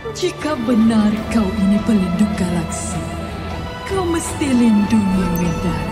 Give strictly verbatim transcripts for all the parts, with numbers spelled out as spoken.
Jika benar kau ini pelindung galaksi, kau mesti lindungi Windara.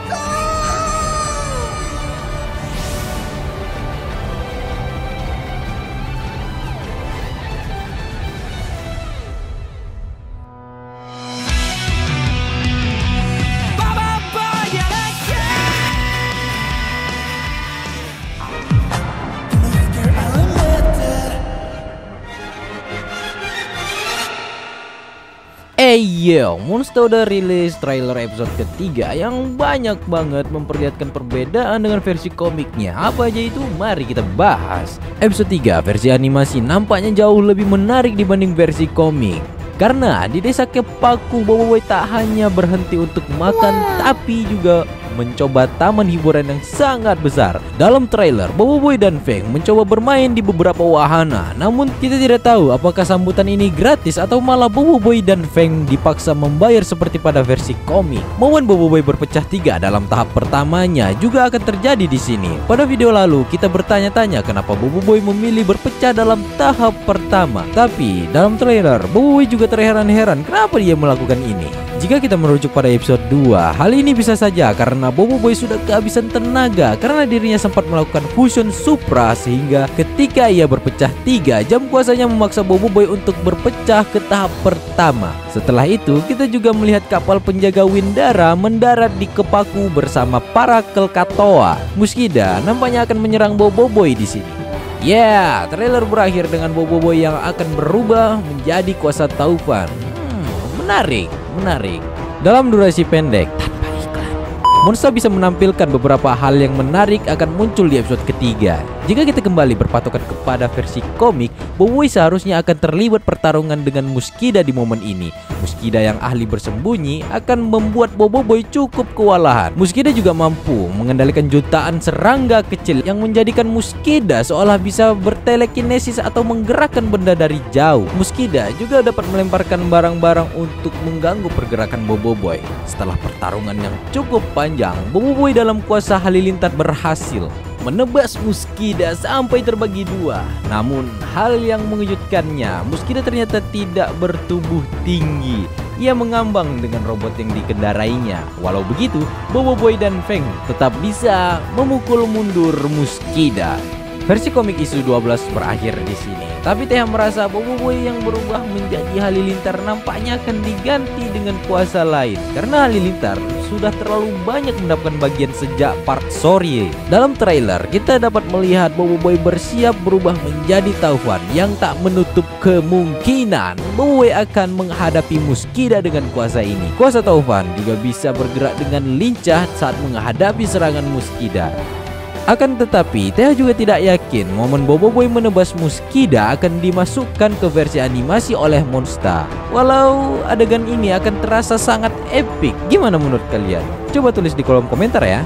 Hey yo, Monster udah rilis trailer episode ketiga yang banyak banget memperlihatkan perbedaan dengan versi komiknya. Apa aja itu? Mari kita bahas. Episode tiga versi animasi nampaknya jauh lebih menarik dibanding versi komik. Karena di desa Kepaku, Bobo Boy tak hanya berhenti untuk makan, tapi juga mencoba taman hiburan yang sangat besar. Dalam trailer, Bobo Boy dan Feng mencoba bermain di beberapa wahana. Namun kita tidak tahu apakah sambutan ini gratis atau malah Bobo Boy dan Feng dipaksa membayar seperti pada versi komik. Momen Bobo Boy berpecah tiga dalam tahap pertamanya juga akan terjadi di sini. Pada video lalu kita bertanya-tanya kenapa Bobo Boy memilih berpecah dalam tahap pertama. Tapi dalam trailer, Bobo Boy juga terheran-heran kenapa dia melakukan ini. Jika kita merujuk pada episode dua, hal ini bisa saja karena Bobo Boy sudah kehabisan tenaga karena dirinya sempat melakukan fusion supra, sehingga ketika ia berpecah tiga, jam kuasanya memaksa Bobo Boy untuk berpecah ke tahap pertama. Setelah itu kita juga melihat kapal penjaga Windara mendarat di Kepaku bersama para Kelkatoa. Muskida nampaknya akan menyerang Bobo Boy di sini. Ya, yeah, trailer berakhir dengan Bobo Boy yang akan berubah menjadi kuasa Taufan. Hmm, menarik, menarik. Dalam durasi pendek, tanpa iklan, Monster bisa menampilkan beberapa hal yang menarik akan muncul di episode ketiga. Jika kita kembali berpatokan kepada versi komik, Bobo Boy seharusnya akan terlibat pertarungan dengan Muskida di momen ini. Muskida yang ahli bersembunyi akan membuat Bobo Boy cukup kewalahan. Muskida juga mampu mengendalikan jutaan serangga kecil yang menjadikan Muskida seolah bisa bertelekinesis atau menggerakkan benda dari jauh. Muskida juga dapat melemparkan barang-barang untuk mengganggu pergerakan Bobo Boy. Setelah pertarungan yang cukup panjang, Bobo Boy dalam kuasa halilintar berhasil menebas Muskida sampai terbagi dua. Namun hal yang mengejutkannya, Muskida ternyata tidak bertubuh tinggi. Ia mengambang dengan robot yang dikendarainya. Walau begitu, Bobo Boy dan Feng tetap bisa memukul mundur Muskida. Versi komik isu dua belas berakhir di sini. Tapi T H merasa Bobo Boy yang berubah menjadi halilintar nampaknya akan diganti dengan kuasa lain. Karena halilintar sudah terlalu banyak mendapatkan bagian sejak part Sorry. Dalam trailer kita dapat melihat Bobo Boy bersiap berubah menjadi Taufan yang tak menutup kemungkinan Bobo Boy akan menghadapi Muskida dengan kuasa ini. Kuasa Taufan juga bisa bergerak dengan lincah saat menghadapi serangan Muskida. Akan tetapi, T H juga tidak yakin momen Bobo Boy menebas Muskida akan dimasukkan ke versi animasi oleh Monster. Walau adegan ini akan terasa sangat epic. Gimana menurut kalian? Coba tulis di kolom komentar ya.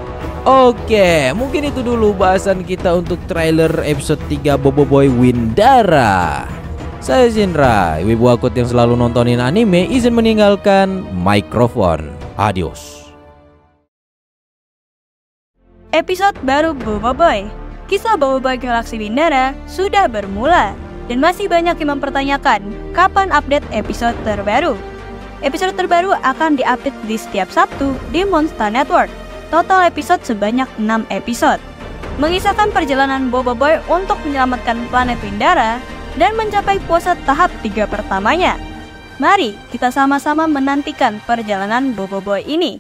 Oke, mungkin itu dulu bahasan kita untuk trailer episode tiga Bobo Boy Windara. Saya Zindra, wibu akut yang selalu nontonin anime, izin meninggalkan mikrofon. Adios. Episode baru Bobo Boy. Kisah Bobo Boy Galaksi Windara sudah bermula dan masih banyak yang mempertanyakan kapan update episode terbaru. Episode terbaru akan diupdate di setiap Sabtu di Monster Network. Total episode sebanyak enam episode, mengisahkan perjalanan Bobo Boy untuk menyelamatkan planet Windara dan mencapai puasa tahap tiga pertamanya. Mari kita sama-sama menantikan perjalanan Bobo Boy ini.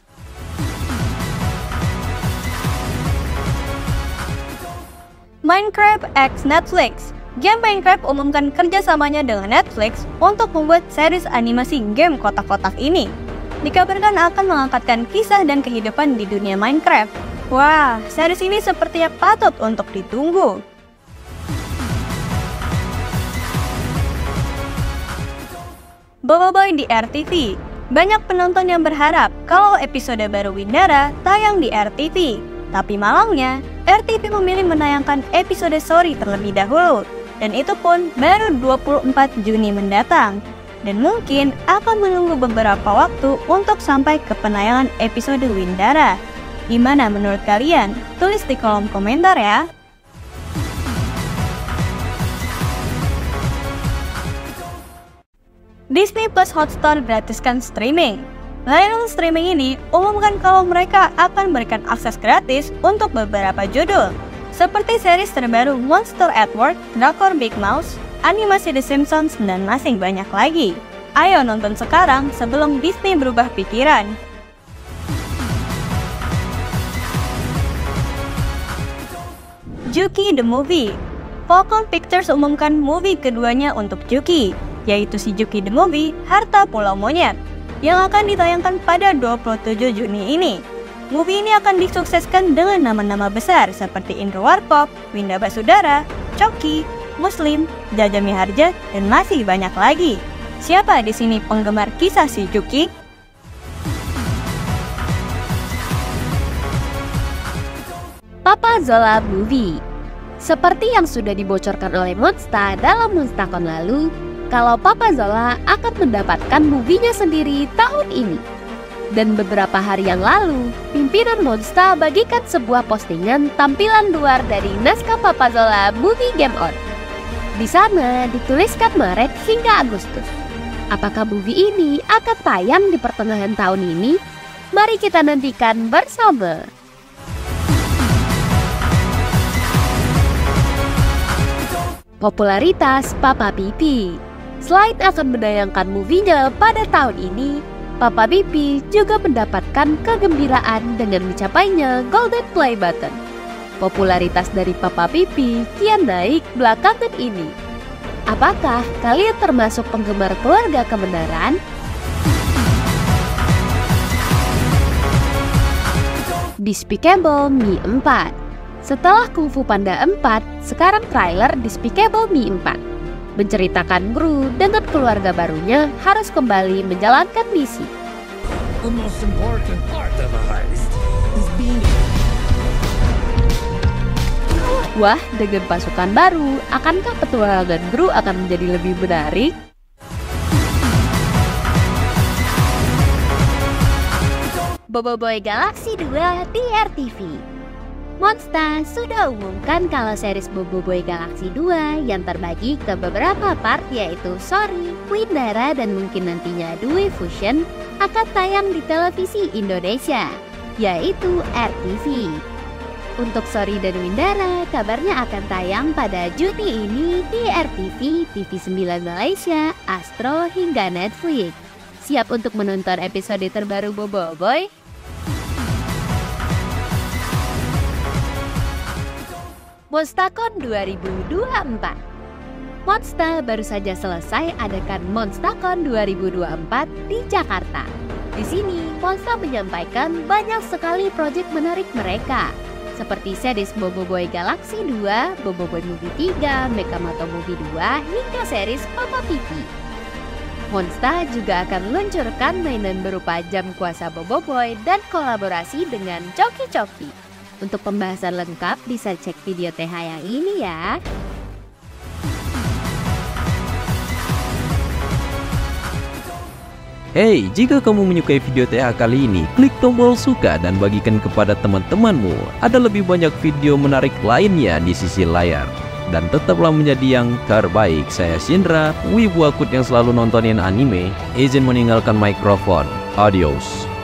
Minecraft x Netflix. Game Minecraft umumkan kerjasamanya dengan Netflix untuk membuat series animasi game kotak-kotak ini. Dikabarkan akan mengangkatkan kisah dan kehidupan di dunia Minecraft. Wah, series ini sepertinya patut untuk ditunggu. Bobo Boy di R T V. Banyak penonton yang berharap kalau episode baru Windara tayang di R T V. Tapi malangnya, R T V memilih menayangkan episode Sorry terlebih dahulu. Dan itu pun baru dua puluh empat Juni mendatang. Dan mungkin akan menunggu beberapa waktu untuk sampai ke penayangan episode Windara. Gimana menurut kalian? Tulis di kolom komentar ya. Disney Plus Hotstar gratiskan streaming. Layanan streaming ini umumkan kalau mereka akan memberikan akses gratis untuk beberapa judul, seperti series terbaru Monster at Work, drakor Big Mouth, animasi The Simpsons, dan masih banyak lagi. Ayo nonton sekarang sebelum Disney berubah pikiran. Juki the Movie. Falcon Pictures umumkan movie keduanya untuk Juki, yaitu si Juki the Movie, Harta Pulau Monyet, yang akan ditayangkan pada dua puluh tujuh Juni ini. Movie ini akan disukseskan dengan nama-nama besar seperti Indro Warkop, Winda Basudara, Coki, Muslim, Jaja Miharja, dan masih banyak lagi. Siapa di sini penggemar kisah si Juki? Papa Zola Movie. Seperti yang sudah dibocorkan oleh Monsta dalam Monstacon lalu, kalau Papa Zola akan mendapatkan movie-nya sendiri tahun ini. Dan beberapa hari yang lalu, pimpinan Monsta bagikan sebuah postingan tampilan luar dari naskah Papa Zola Movie Game On. Di sana dituliskan Maret hingga Agustus. Apakah movie ini akan tayang di pertengahan tahun ini? Mari kita nantikan bersama. Popularitas Papa Pipi. Selain akan menayangkan movie-nya pada tahun ini, Papa Pipi juga mendapatkan kegembiraan dengan mencapainya Golden Play Button. Popularitas dari Papa Pipi kian naik belakangan ini. Apakah kalian termasuk penggemar Keluarga Kebenaran? Despicable Me empat. Setelah Kung Fu Panda empat, sekarang trailer Despicable Me empat menceritakan Gru dengan keluarga barunya harus kembali menjalankan misi. The most important part of a heist is being... Wah, dengan pasukan baru, akankah petualangan Gru akan menjadi lebih menarik? Boboiboy Galaxy dua di R T V. Monsta sudah umumkan kalau series Boboiboy Galaxy dua yang terbagi ke beberapa part yaitu Sori, Windara, dan mungkin nantinya Dwi Fusion akan tayang di televisi Indonesia, yaitu R T V. Untuk Sori dan Windara, kabarnya akan tayang pada Juni ini di R T V, T V sembilan Malaysia, Astro, hingga Netflix. Siap untuk menonton episode terbaru Boboiboy? Monstacon dua ribu dua puluh empat. Monsta baru saja selesai adakan Monstacon dua ribu dua puluh empat di Jakarta. Di sini, Monsta menyampaikan banyak sekali proyek menarik mereka, seperti series Boboiboy Galaxy dua, Boboiboy Movie tiga, Mekamoto Movie dua, hingga series Papa Pipi. Monsta juga akan meluncurkan mainan berupa jam kuasa Boboiboy dan kolaborasi dengan Coki Coki. Untuk pembahasan lengkap bisa cek video T H yang ini ya. Hey, jika kamu menyukai video T H kali ini, klik tombol suka dan bagikan kepada teman-temanmu. Ada lebih banyak video menarik lainnya di sisi layar. Dan tetaplah menjadi yang terbaik. Saya Sindra, wibu akut yang selalu nontonin anime. Izin meninggalkan mikrofon. Adios.